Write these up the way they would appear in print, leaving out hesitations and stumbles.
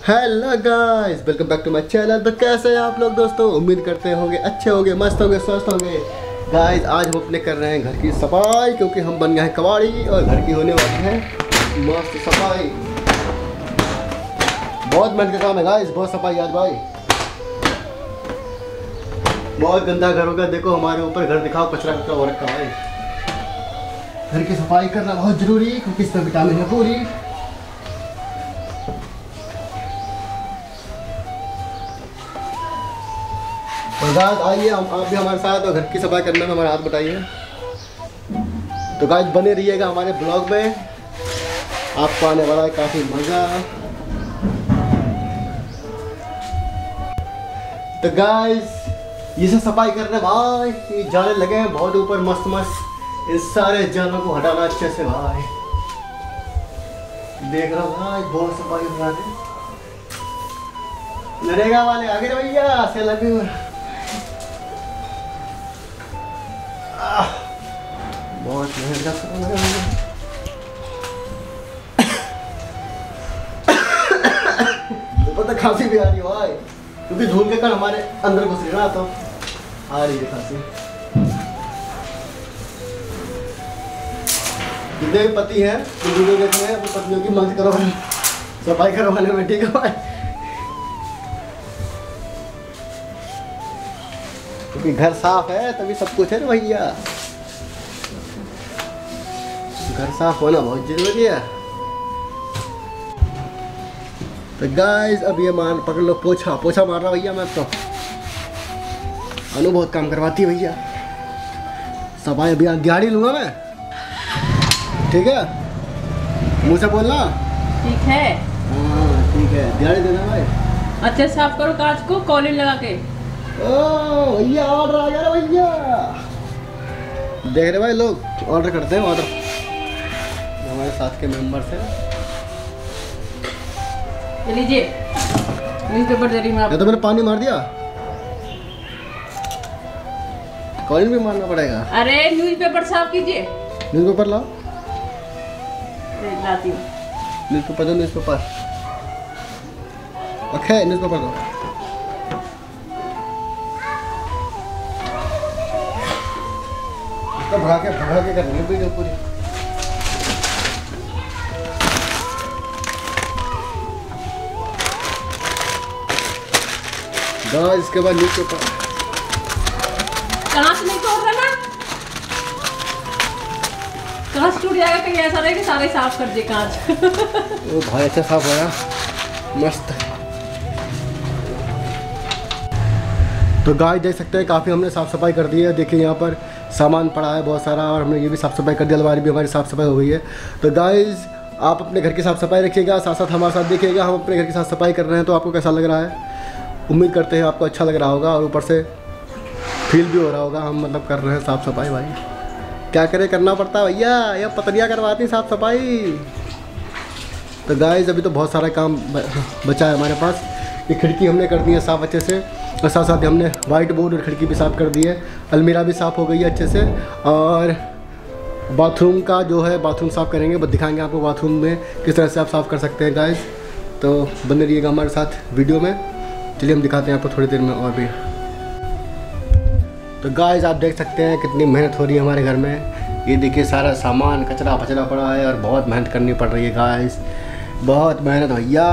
Hello guys, welcome back to my channel. तो कैसे हैं आप लोग दोस्तों? उम्मीद करते होंगे अच्छे होंगे, मस्त होंगे, स्वस्थ होंगे। गाइस आज हम अपने कर रहे हैं घर की सफाई, क्योंकि हम बन गए हैं कबाड़ी और घर की होने वाली है मस्त सफाई। बहुत मेहनत का काम है गाइस, बहुत सफाई आज भाई। बहुत गंदा घर होगा, देखो हमारे ऊपर घर दिखाओ, कचरा कचरा हो रखा है। घर की सफाई करना बहुत जरूरी है, क्योंकि इसमें विटामिन है पूरी। तो गाइस आइए आप भी हमारे साथ और घर की सफाई करने में हमारा हाथ बटाइए। तो गाइस बने रहिएगा हमारे ब्लॉग में, आपको आने वाला है काफ़ी मज़ा। तो गाइस ये सब सफाई करने भाई, ये जाले लगे हैं बहुत ऊपर मस्त मस्त, इन सारे जालों को हटाना अच्छे से भाई। देख रहा हूँ भाई बहुत सफाई बना रहे, नरेगा वाले आगे रे भैया से लगे। बहुत मेहनत पता खांसी भी आ रही है भाई, क्योंकि धूल के कण हमारे अंदर घुस रही ना, तो आ रही है खांसी। जितने भी पति हैं वीडियो देख रहे हैं, अपनी पत्नियों की मदद करो सफाई करवाने में, ठीक है भाई। क्योंकि घर साफ है तभी सब कुछ है ना भैया, घर साफ होना बहुत जरूरी है। तो गाइस अब ये मान पकड़ लो, पोछा पोछा मार रहा भैया मैं तो। अनु बहुत काम करवाती है भैया, सफाई अभियान दिहाड़ी लूंगा मैं, ठीक है? मुँह से बोलना ठीक है। हाँ ठीक है, दिहाड़ी देना भाई। अच्छे साफ करो कांच को कॉलिन लगा के। ओ भैया ऑर्डर आ गया भैया, देख रहे भाई लोग ऑर्डर करते हैं, ऑर्डर हमारे साथ के मेंबर्स हैं। लीजिए न्यूज़पेपर दे रही हूँ आपको। तो मैंने पानी मार दिया, कॉइन भी मारना पड़ेगा। अरे न्यूज़पेपर साफ कीजिए। न्यूज़पेपर लाओ, लाती हूँ। न्यूज़पेपर दो, न्यूज़पेपर ओके, न्यूज़पेपर दो। इसको भगा के करनी है वीडियो पूरी। गाइस इसके बाद न्यूज़पेपर कांच नहीं तोड़ रहा ना, कांच टूट जाएगा कहीं, ऐसा रहे कि सारे साफ कर दिए कांच। वो भाई अच्छा साफ हो गया मस्त। तो गाइस देख सकते हैं काफ़ी हमने साफ़ सफाई कर दी है। देखिए यहाँ पर सामान पड़ा है बहुत सारा, और हमने ये भी साफ़ सफाई कर दी, अलमारी भी हमारी साफ़ सफाई हो गई है। तो गाइस आप अपने घर की साफ़ सफाई रखिएगा, साथ साथ हमारे साथ देखिएगा हम अपने घर की साफ़ सफाई कर रहे हैं। तो आपको कैसा लग रहा है? उम्मीद करते हैं आपको अच्छा लग रहा होगा, और ऊपर से फील भी हो रहा होगा हम मतलब कर रहे हैं साफ़ सफाई। भाई क्या करें, करना पड़ता है भैया, यह पतरियाँ करवाती साफ़ सफाई। तो गाइस अभी तो बहुत सारा काम बचा है हमारे पास। ये खिड़की हमने कर दी है साफ़ अच्छे से, और साथ साथ हमने वाइट बोर्ड और खिड़की भी साफ़ कर दी है। अलमीरा भी साफ़ हो गई है अच्छे से, और बाथरूम का जो है बाथरूम साफ़ करेंगे, बस दिखाएंगे आपको बाथरूम में किस तरह से आप साफ़ कर सकते हैं गाइस। तो बने रहिएगा हमारे साथ वीडियो में। चलिए हम दिखाते हैं आपको थोड़ी देर में और भी। तो गाइस आप देख सकते हैं कितनी मेहनत हो रही है हमारे घर में। ये देखिए सारा सामान कचरा फचरा पड़ा है, और बहुत मेहनत करनी पड़ रही है गाइस, बहुत मेहनत भैया।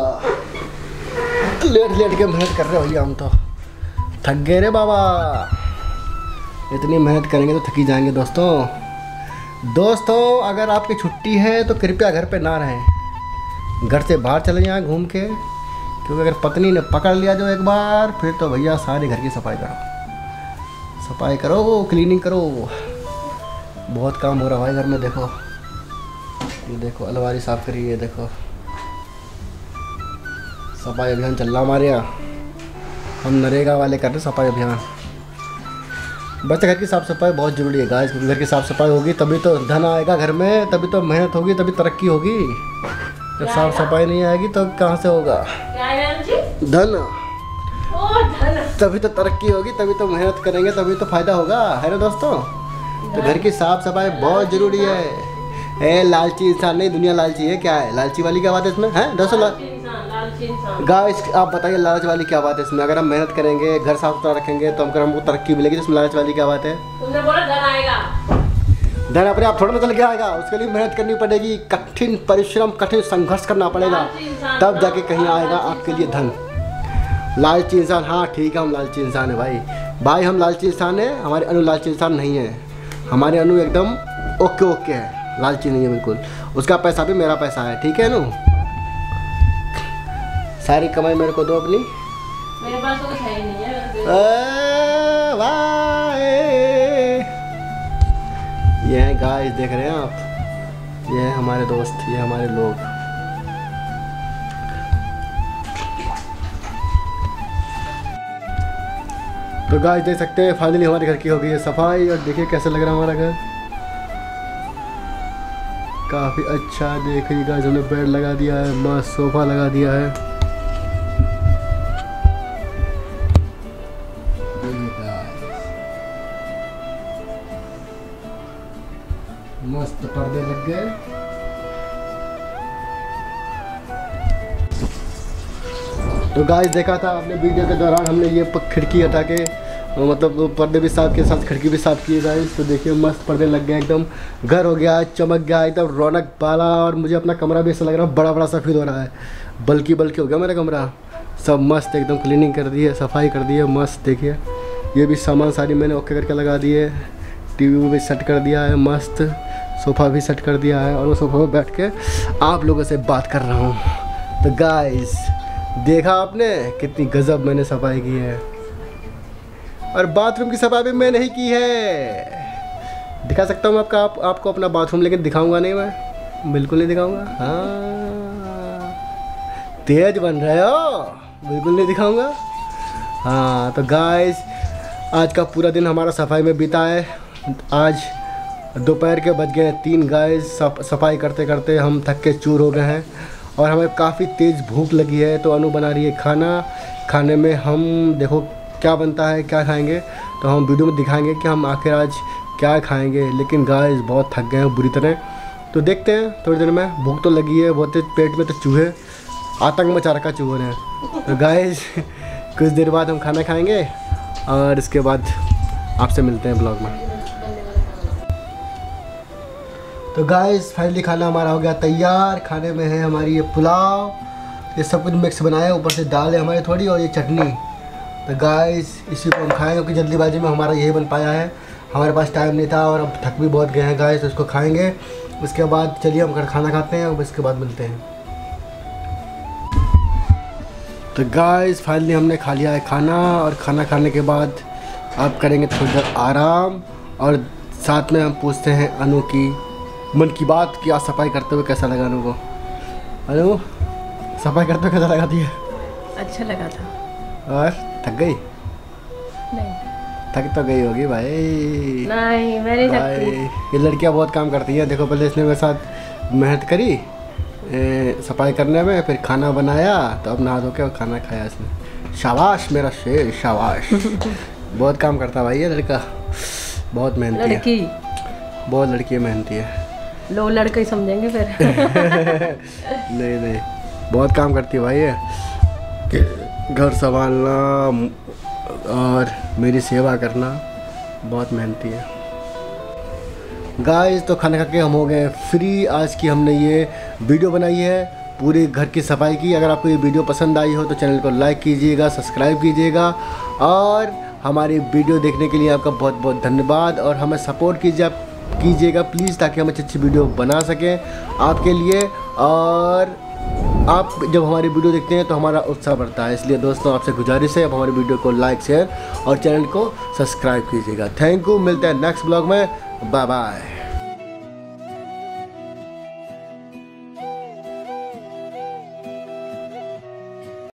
लेट लेट के मेहनत कर रहे हो भैया, हम तो थक गए रे बाबा। इतनी मेहनत करेंगे तो थकी जाएंगे दोस्तों। अगर आपकी छुट्टी है तो कृपया घर पे ना रहें, घर से बाहर चले जाएं घूम के, क्योंकि अगर पत्नी ने पकड़ लिया जो एक बार, फिर तो भैया सारे घर की सफाई करो, क्लीनिंग करो। बहुत काम हो रहा है घर में। देखो ये देखो अलमारी साफ़ करी है, देखो सफाई अभियान चल रहा हमारे यहाँ। हम नरेगा वाले कर रहे सफाई अभियान। बस घर की साफ़ सफाई बहुत ज़रूरी है गाइस, क्योंकि घर की साफ़ सफाई होगी तभी तो धन आएगा घर में, तभी तो मेहनत होगी, तभी तरक्की होगी। जब साफ़ सफाई नहीं आएगी तो कहाँ से होगा धन? तभी तो तरक्की होगी, तभी तो मेहनत करेंगे, तभी तो फायदा होगा, है ना दोस्तों? तो घर की साफ सफाई बहुत जरूरी है। लालची इंसान नहीं, दुनिया लालची है। क्या है लालची वाली क्या बात है इसमें? है दोस्तों लालची इंसान। गाइस आप बताइए लालच वाली क्या बात है इसमें? अगर हम मेहनत करेंगे, घर साफ सुथरा रखेंगे तो हमको तरक्की मिलेगी, तो इसमें लालच वाली क्या बात है? तुमने बोला धन आएगा, धन अपने आप थोड़ा ना चल के आएगा, उसके लिए मेहनत करनी पड़ेगी, कठिन परिश्रम, कठिन संघर्ष करना पड़ेगा, तब जाके कहीं आएगा आपके लिए धन। लालची इंसान, हाँ ठीक है हम लालची इंसान है भाई हम लालची इंसान है। हमारे अनु लालची इंसान नहीं है, हमारे अनु एकदम ओके है, लालची नहीं है बिल्कुल। उसका पैसा भी मेरा पैसा है, ठीक है अनु? सारी कमाई मेरे को दो अपनी। मेरे पास तो कुछ है ही नहीं है। ये है गाइस, देख रहे हैं आप, ये है हमारे दोस्त, ये हमारे लोग। तो गाइस देख सकते हैं फाइनली हमारे घर की हो गई है सफाई, और देखिए कैसा लग रहा है हमारा घर, काफ़ी अच्छा। देखिए गाइस हमने बेड लगा दिया है, मस्त सोफा लगा दिया है, मस्त पर्दे लग गए। तो गाइस देखा था आपने वीडियो के दौरान, हमने ये खिड़की हटा के मतलब पर्दे भी साफ किए, साथ खिड़की भी साफ की गाइस। तो देखिए मस्त पर्दे लग गए, एकदम घर हो गया, चमक गया, एकदम रौनक वाला। और मुझे अपना कमरा भी ऐसा लग रहा है बड़ा सा फील हो रहा है, बल्कि हो गया मेरा कमरा। सब मस्त एकदम क्लीनिंग कर दी है, सफाई कर दी है, मस्त। देखिए ये भी सामान सारी मैंने ओके करके लगा दिए, टीवी भी सेट कर दिया है, मस्त सोफ़ा भी सेट कर दिया है, और वो सोफ़ा पर बैठ के आप लोगों से बात कर रहा हूँ। तो गाइस देखा आपने कितनी गजब मैंने सफाई की है, और बाथरूम की सफाई भी मैंने ही की है। दिखा सकता हूँ आपको अपना बाथरूम, लेकिन दिखाऊंगा नहीं, मैं बिल्कुल नहीं दिखाऊंगा। हाँ तेज बन रहे हो, बिल्कुल नहीं दिखाऊंगा। हाँ तो गाइस आज का पूरा दिन हमारा सफाई में बीता है। आज दोपहर के बज गए 3 गाइस, सफाई करते करते हम थक के चूर हो गए हैं, और हमें काफ़ी तेज़ भूख लगी है। तो अनु बना रही है खाना, खाने में हम देखो क्या बनता है, क्या खाएंगे, तो हम वीडियो में दिखाएंगे कि हम आखिर आज क्या खाएंगे। लेकिन गाइस बहुत थक गए हैं बुरी तरह, तो देखते हैं थोड़ी देर में। भूख तो लगी है बहुत, पेट में तो चूहे आतंक मचा रखा चूहों ने। तो गाइस कुछ देर बाद हम खाना खाएंगे, और इसके बाद आपसे मिलते हैं ब्लॉग में। तो गाइस फाइनली खाना हमारा हो गया तैयार। खाने में है हमारी ये पुलाव, ये सब कुछ मिक्स बनाया है, ऊपर से दाल है हमारी थोड़ी, और ये चटनी। तो गाइस इसी को हम खाएंगे, क्योंकि जल्दीबाजी में हमारा यही बन पाया है, हमारे पास टाइम नहीं था, और अब थक भी बहुत गए हैं गाइस। तो इसको खाएंगे, उसके बाद चलिए हम घर खाना खाते हैं, और इसके बाद मिलते हैं। तो गाइस फाइनली हमने खा लिया है खाना, और खाना खाने के बाद आप करेंगे थोड़ी देर आराम, और साथ में हम पूछते हैं अनु की मन की बात कि आज सफाई करते हुए कैसा लगा अनु को। अनु सफाई करते हुए कैसा लगा दिया? अच्छा लगा था। और थक गई? नहीं थक तो गई होगी भाई। नहीं मैं नहीं थकती। ये लड़कियां बहुत काम करती हैं। देखो पहले इसने मेरे साथ मेहनत करी सफाई करने में, फिर खाना बनाया, तो अब नहा धो के खाना खाया इसने। शाबाश मेरा शेर, शाबाश। बहुत काम करता भाई ये लड़का, बहुत मेहनती लड़की है, बहुत लड़की मेहनती है। लोग लड़का ही समझेंगे फिर। नहीं बहुत काम करती है भाई ये, घर संभालना और मेरी सेवा करना, बहुत मेहनती है। गाइस तो खाना खा के हम हो गए फ्री। आज की हमने ये वीडियो बनाई है पूरे घर की सफाई की। अगर आपको ये वीडियो पसंद आई हो तो चैनल को लाइक कीजिएगा, सब्सक्राइब कीजिएगा, और हमारी वीडियो देखने के लिए आपका बहुत बहुत धन्यवाद। और हमें सपोर्ट कीजिएगा प्लीज़, ताकि हम अच्छी वीडियो बना सकें आपके लिए। और आप जब हमारी वीडियो देखते हैं तो हमारा उत्साह बढ़ता है। इसलिए दोस्तों आपसे गुजारिश है, आप हमारी वीडियो को लाइक, शेयर और चैनल को सब्सक्राइब कीजिएगा। थैंक यू, मिलते हैं नेक्स्ट ब्लॉग में। Bye bye.